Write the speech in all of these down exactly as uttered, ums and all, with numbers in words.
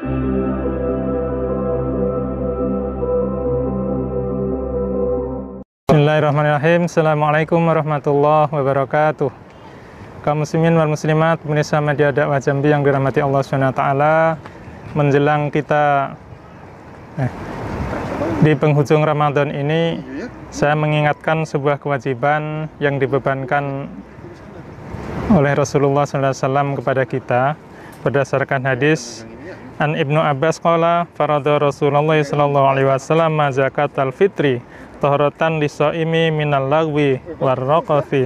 Bismillahirrahmanirrahim. Assalamualaikum warahmatullahi wabarakatuh. Kaum muslimin wal muslimat, pemirsa media dakwah Jambi yang dirahmati Allah subhanahu wa taala, menjelang kita eh, di penghujung Ramadan ini, saya mengingatkan sebuah kewajiban yang dibebankan oleh Rasulullah shallallahu alaihi wasallam kepada kita berdasarkan hadis An Ibnu Abbas qala farada Rasulullah sallallahu alaihi wasallam zakatal fitri taharatan lisaimi minal lagwi warraqafi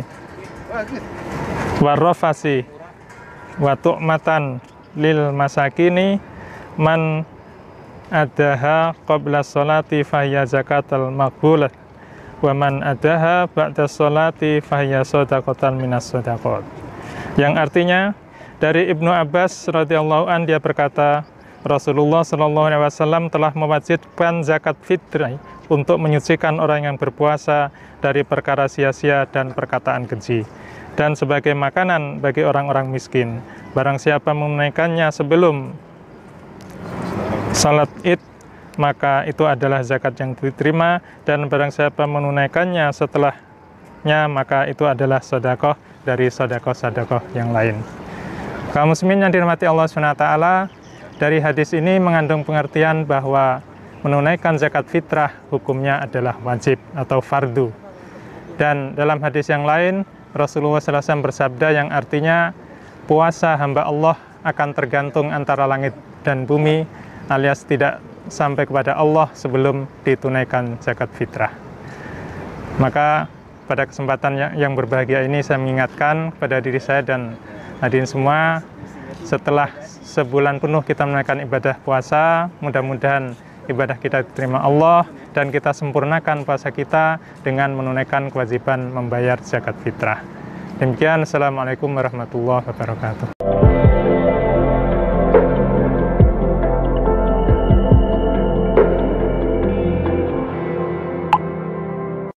warrafasi wa tu'matan lil masakini man adaha qabla sholati fahiya zakatal maqbulah wa man adaha ba'da sholati fahiya shadaqatan minas shadaqat. Yang artinya dari Ibnu Abbas radhiyallahu an, dia berkata Rasulullah shallallahu alaihi wasallam telah mewajibkan zakat fitri untuk menyucikan orang yang berpuasa dari perkara sia-sia dan perkataan keji, dan sebagai makanan bagi orang-orang miskin. Barang siapa menunaikannya sebelum salat Id, maka itu adalah zakat yang diterima, dan barang siapa menunaikannya setelahnya, maka itu adalah sedekah dari sedekah-sedekah yang lain. Kaum muslimin yang dirahmati Allah subhanahu wa taala, dari hadis ini mengandung pengertian bahwa menunaikan zakat fitrah hukumnya adalah wajib atau fardu. Dan dalam hadis yang lain, Rasulullah shallallahu alaihi wasallam bersabda yang artinya puasa hamba Allah akan tergantung antara langit dan bumi, alias tidak sampai kepada Allah sebelum ditunaikan zakat fitrah. Maka pada kesempatan yang, yang berbahagia ini saya mengingatkan kepada diri saya dan hadirin semua, setelah sebulan penuh kita menunaikan ibadah puasa, mudah-mudahan ibadah kita diterima Allah dan kita sempurnakan puasa kita dengan menunaikan kewajiban membayar zakat fitrah. Demikian, Assalamualaikum warahmatullahi wabarakatuh.